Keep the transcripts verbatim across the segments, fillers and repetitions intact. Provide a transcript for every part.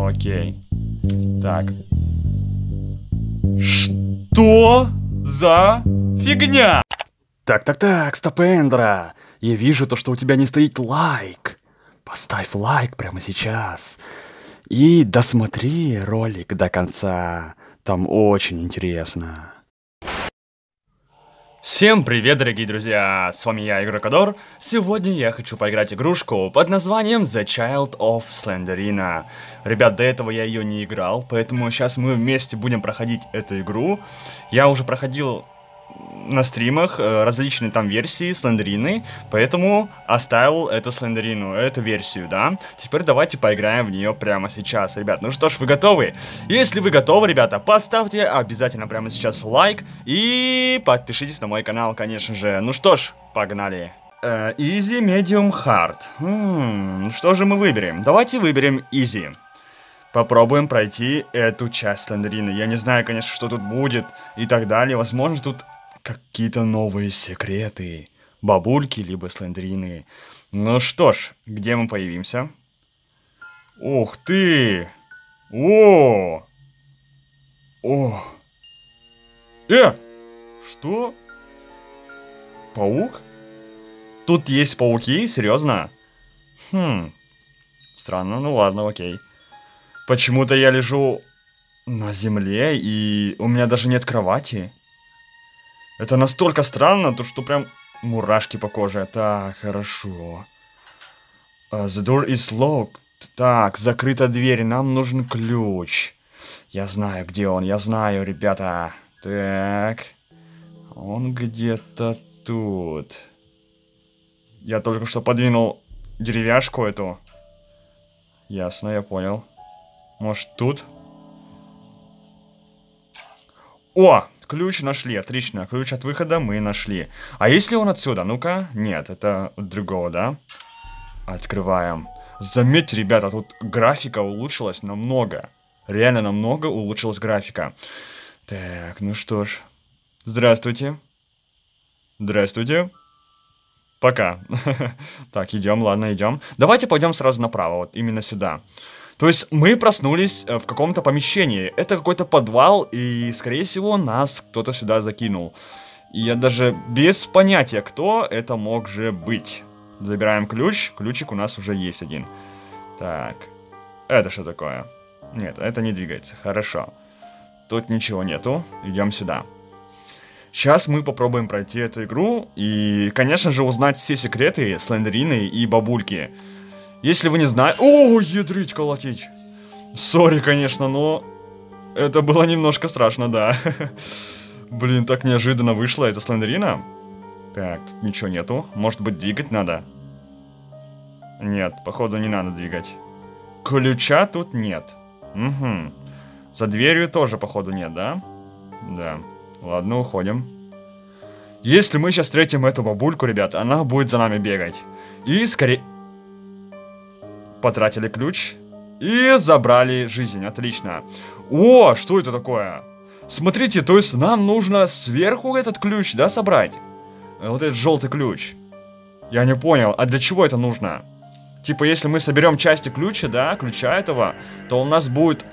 Окей. Так. Что за фигня? Так-так-так, Стопендра. Я вижу то, что у тебя не стоит лайк. Поставь лайк прямо сейчас. И досмотри ролик до конца. Там очень интересно. Всем привет, дорогие друзья! С вами я, Игрокодор. Сегодня я хочу поиграть игрушку под названием The Child of Slenderina. Ребят, до этого я ее не играл, поэтому сейчас мы вместе будем проходить эту игру. Я уже проходил на стримах различные там версии Слендерины, поэтому оставил эту Слендерину, эту версию, да. Теперь давайте поиграем в нее прямо сейчас, ребят. Ну что ж, вы готовы? Если вы готовы, ребята, поставьте обязательно прямо сейчас лайк и подпишитесь на мой канал, конечно же. Ну что ж, погнали. Uh, easy, medium, hard. Hmm, что же мы выберем? Давайте выберем easy. Попробуем пройти эту часть Слендерины. Я не знаю, конечно, что тут будет и так далее. Возможно, тут какие-то новые секреты. Бабульки, либо Слендерины. Ну что ж, где мы появимся? Ух ты! О! О! Э! Что? Паук? Тут есть пауки? Серьезно? Хм. Странно, ну ладно, окей. Почему-то я лежу на земле, и у меня даже нет кровати. Это настолько странно, то что прям мурашки по коже. Так, хорошо. Uh, the door is locked. Так, закрыта дверь, нам нужен ключ. Я знаю, где он, я знаю, ребята. Так. Он где-то тут. Я только что подвинул деревяшку эту. Ясно, я понял. Может, тут? О! Ключ нашли, отлично. Ключ от выхода мы нашли. А если он отсюда? Ну-ка. Нет, это от другого, да? Открываем. Заметьте, ребята, тут графика улучшилась намного. Реально намного улучшилась графика. Так, ну что ж. Здравствуйте. Здравствуйте. Пока. Так, идем, ладно, идем. Давайте пойдем сразу направо, вот именно сюда. То есть мы проснулись в каком-то помещении. Это какой-то подвал, и, скорее всего, нас кто-то сюда закинул. И я даже без понятия, кто это мог же быть. Забираем ключ. Ключик у нас уже есть один. Так. Это что такое? Нет, это не двигается. Хорошо. Тут ничего нету. Идем сюда. Сейчас мы попробуем пройти эту игру. И, конечно же, узнать все секреты Слендерины и бабульки. Если вы не знаете... О, ядрить, колотить. Сори, конечно, но... Это было немножко страшно, да. Блин, так неожиданно вышло. Это Слендерина? Так, тут ничего нету. Может быть, двигать надо? Нет, походу не надо двигать. Ключа тут нет. Угу. За дверью тоже, походу, нет, да? Да. Ладно, уходим. Если мы сейчас встретим эту бабульку, ребята, она будет за нами бегать. И скорее... Потратили ключ и забрали жизнь, отлично. О, что это такое? Смотрите, то есть нам нужно сверху этот ключ, да, собрать? Вот этот желтый ключ. Я не понял, а для чего это нужно? Типа, если мы соберем части ключа, да, ключа этого, то у нас будет...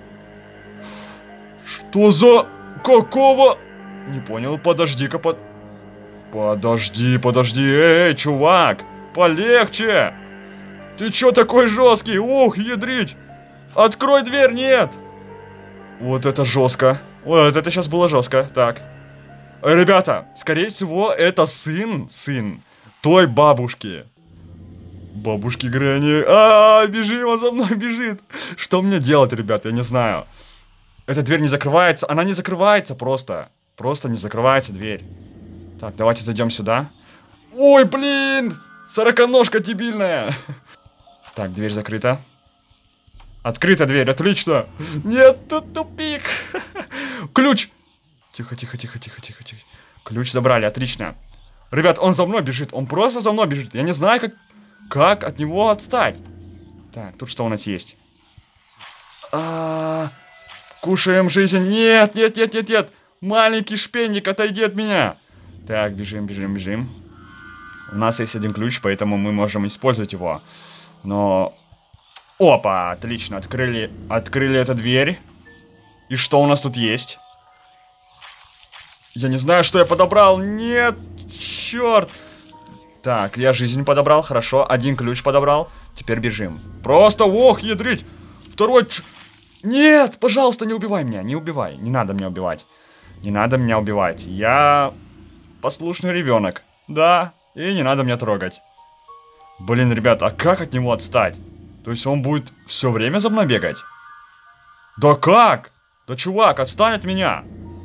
Что за... Какого... Не понял, подожди-ка, под... Подожди, подожди, эй, чувак, полегче. Ты чё такой жесткий? Ух, ядрить! Открой дверь, нет! Вот это жестко. Вот это сейчас было жестко. Так. Ребята, скорее всего, это сын, сын той бабушки. Бабушки Грэнни. А, -а, а, бежим, он за мной бежит. Что мне делать, ребята, я не знаю. Эта дверь не закрывается. Она не закрывается просто. Просто не закрывается дверь. Так, давайте зайдем сюда. Ой, блин! Сороконожка дебильная. Так, дверь закрыта. Открыта дверь, отлично. Нет, тут тупик. Ключ. Тихо, тихо, тихо, тихо, тихо, тихо. Ключ забрали, отлично. Ребят, он за мной бежит, он просто за мной бежит. Я не знаю, как, как от него отстать. Так, тут что у нас есть? А -а -а, кушаем жизнь. Нет, нет, нет, нет, нет. Маленький шпенник, отойди от меня. Так, бежим, бежим, бежим. У нас есть один ключ, поэтому мы можем использовать его. Но Опа, отлично, открыли, открыли эту дверь. И что у нас тут есть? Я не знаю, что я подобрал. Нет, черт. Так, я жизнь подобрал, хорошо. Один ключ подобрал. Теперь бежим. Просто, ох, ядрить. Второй... Ч... Нет, пожалуйста, не убивай меня. Не убивай. Не надо меня убивать. Не надо меня убивать. Я послушный ребенок. Да, и не надо меня трогать. Блин, ребята, а как от него отстать? То есть он будет все время за мной бегать? Да как? Да чувак, отстань от меня.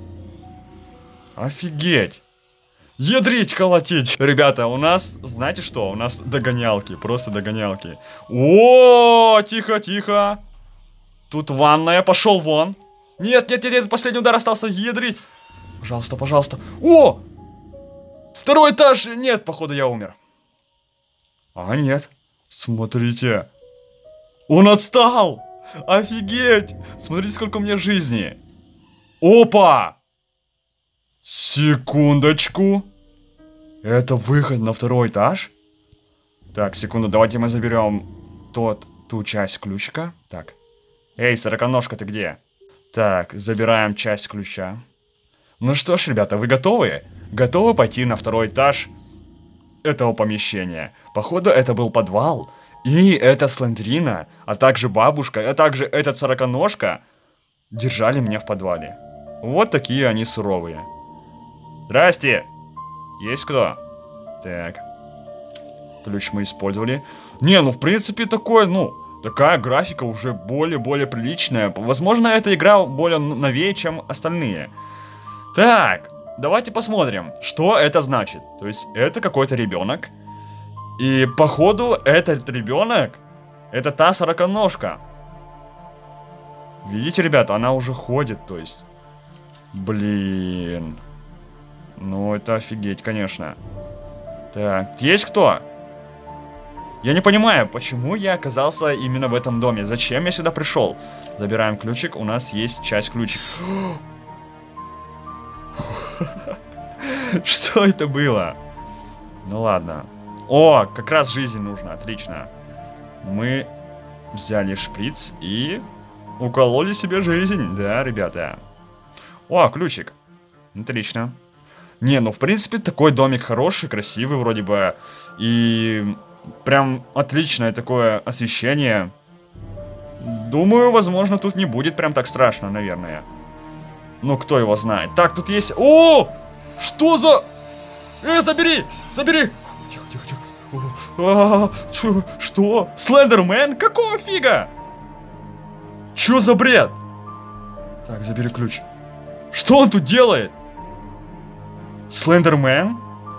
Офигеть. Ядрить, колотить. Ребята, у нас, знаете что? У нас догонялки, просто догонялки. О, тихо, тихо. Тут ванная, пошел вон. Нет, нет, нет, нет, последний удар остался, ядрить. Пожалуйста, пожалуйста. О! Второй этаж. Нет, походу я умер. А, нет. Смотрите. Он отстал. Офигеть. Смотрите, сколько у меня жизни. Опа. Секундочку. Это выход на второй этаж? Так, секунду, давайте мы заберем тот, ту часть ключика. Так. Эй, сороконожка, ты где? Так, забираем часть ключа. Ну что ж, ребята, вы готовы? Готовы пойти на второй этаж этого помещения? Походу, это был подвал. И эта Слендерина, а также бабушка, а также этот сороконожка держали меня в подвале. Вот такие они суровые. Здрасте! Есть кто? Так. Ключ мы использовали. Не, ну в принципе такое, ну, такая графика уже более-более приличная. Возможно, эта игра более новее, чем остальные. Так, давайте посмотрим, что это значит. То есть это какой-то ребенок. И походу этот ребенок, это та сороконожка. Видите, ребята, она уже ходит, то есть. Блин. Ну, это офигеть, конечно. Так, есть кто? Я не понимаю, почему я оказался именно в этом доме. Зачем я сюда пришел? Забираем ключик, у нас есть часть ключик. Что это было? Ну ладно. О, как раз жизнь нужно, отлично. Мы взяли шприц и укололи себе жизнь. Да, ребята. О, ключик. Отлично. Не, ну в принципе такой домик хороший, красивый вроде бы. И прям отличное такое освещение. Думаю, возможно, тут не будет прям так страшно, наверное. Ну, кто его знает. Так, тут есть... О! Что за... Э, забери! Забери! Тихо, тихо, тихо. А, чё, что? Слендермен? Какого фига? Чё за бред? Так, забери ключ. Что он тут делает? Слендермен?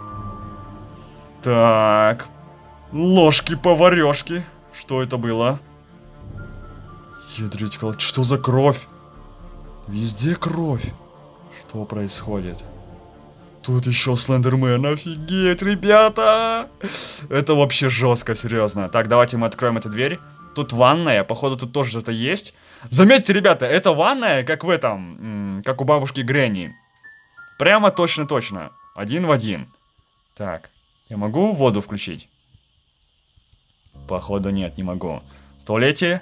Так. Ложки-поварешки. Что это было? Ядрить колоть. Что за кровь? Везде кровь. Что происходит? Тут еще Слендермен. Офигеть, ребята. Это вообще жестко, серьезно. Так, давайте мы откроем эту дверь. Тут ванная. Походу, тут тоже что-то есть. Заметьте, ребята, это ванная, как в этом, как у бабушки Гренни. Прямо точно-точно. Один в один. Так, я могу воду включить? Походу, нет, не могу. В туалете?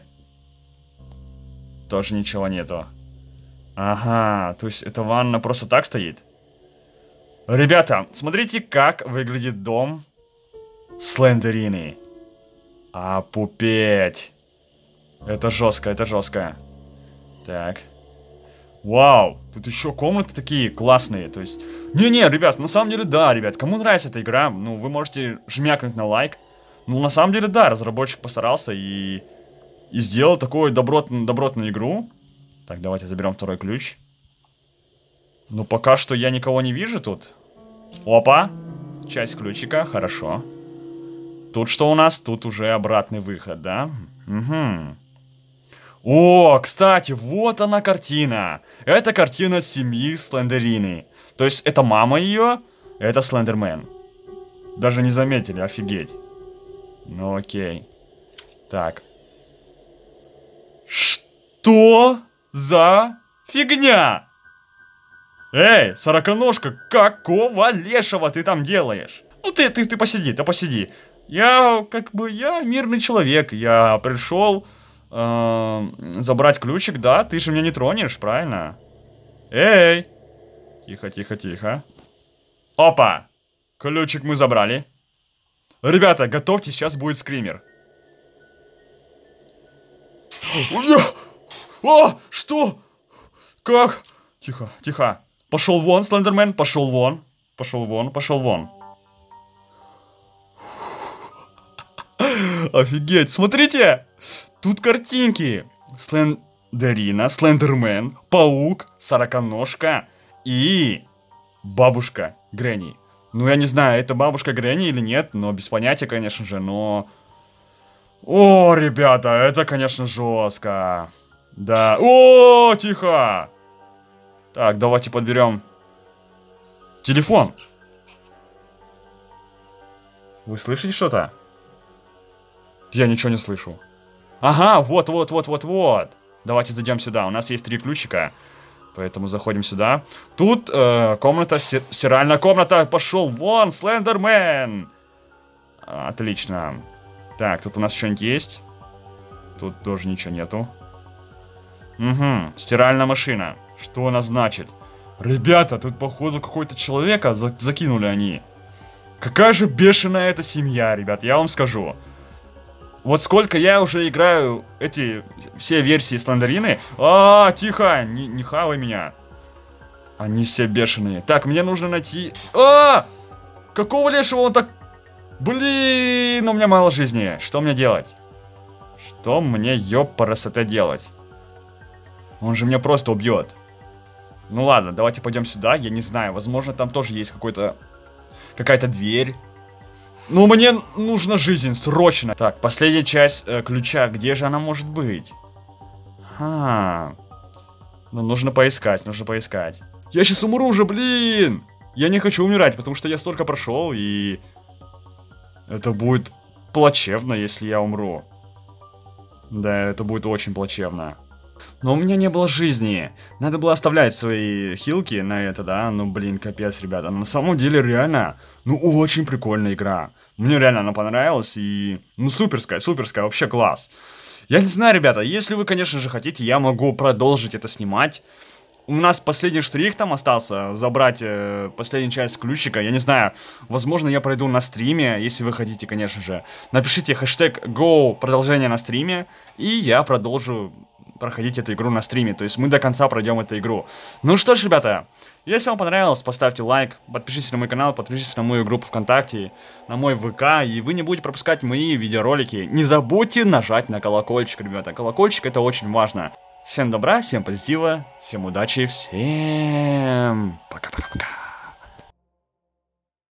Тоже ничего нету. Ага, то есть эта ванна просто так стоит? Ребята, смотрите, как выглядит дом Слендерины. Опупеть. Это жестко, это жестко. Так. Вау, тут еще комнаты такие классные, то есть... Не-не, ребят, на самом деле, да, ребят, кому нравится эта игра, ну, вы можете жмякнуть на лайк. Ну, на самом деле, да, разработчик постарался и... И сделал такую добротную, добротную игру. Так, давайте заберем второй ключ. Ну, пока что я никого не вижу тут. Опа! Часть ключика, хорошо. Тут что у нас? Тут уже обратный выход, да? Угу. О, кстати, вот она картина. Это картина семьи Слендерины. То есть это мама ее, это Слендермен. Даже не заметили, офигеть. Ну окей. Так. Что за фигня? Эй, сороконожка, какого лешего ты там делаешь? Ну ты, ты, ты посиди, ты посиди. Я, как бы, я мирный человек. Я пришел э, забрать ключик, да? Ты же меня не тронешь, правильно? Эй! Тихо, тихо, тихо. Опа! Ключик мы забрали. Ребята, готовьте, сейчас будет скример. О, что? Как? Тихо, тихо. Пошел вон, Слендермен, пошел вон. Пошел вон, пошел вон. Офигеть, смотрите! Тут картинки. Слендерина, Слендермен, паук, сороконожка и бабушка Грэнни. Ну, я не знаю, это бабушка Грэнни или нет, но без понятия, конечно же, но... О, ребята, это, конечно, жестко. Да. О, тихо! Так, давайте подберем телефон. Вы слышите что-то? Я ничего не слышу. Ага, вот, вот, вот, вот, вот. Давайте зайдем сюда. У нас есть три ключика. Поэтому заходим сюда. Тут э, комната, стиральная комната. Пошел вон, Слендермен. Отлично. Так, тут у нас что-нибудь есть? Тут тоже ничего нету. Угу, стиральная машина. Что она значит? Ребята, тут походу какой-то человека за закинули они. Какая же бешеная эта семья, ребят, я вам скажу. Вот сколько я уже играю эти все версии Слендерины. А, тихо, не, не хавай меня. Они все бешеные. Так, мне нужно найти... А! Какого лешего он так... Блин, у меня мало жизни. Что мне делать? Что мне, ёпарасоте, делать? Он же меня просто убьет. Ну ладно, давайте пойдем сюда. Я не знаю, возможно, там тоже есть какой-то... Какая-то дверь. Ну, мне нужна жизнь, срочно. Так, последняя часть э, ключа. Где же она может быть? Ха. Ну, нужно поискать, нужно поискать. Я сейчас умру уже, блин! Я не хочу умирать, потому что я столько прошел, и... Это будет плачевно, если я умру. Да, это будет очень плачевно. Но у меня не было жизни. Надо было оставлять свои хилки на это, да? Ну, блин, капец, ребята. Но на самом деле, реально, ну, очень прикольная игра. Мне реально она понравилась и... Ну, суперская, суперская, вообще класс. Я не знаю, ребята, если вы, конечно же, хотите, я могу продолжить это снимать. У нас последний штрих там остался, забрать э, последнюю часть ключика. Я не знаю, возможно, я пройду на стриме, если вы хотите, конечно же. Напишите хэштег go продолжение на стриме, и я продолжу проходить эту игру на стриме. То есть мы до конца пройдем эту игру. Ну что ж, ребята, если вам понравилось, поставьте лайк, подпишитесь на мой канал, подпишитесь на мою группу ВКонтакте, на мой ВК, и вы не будете пропускать мои видеоролики. Не забудьте нажать на колокольчик, ребята. Колокольчик — это очень важно. Всем добра, всем позитива, всем удачи, всем пока-пока-пока.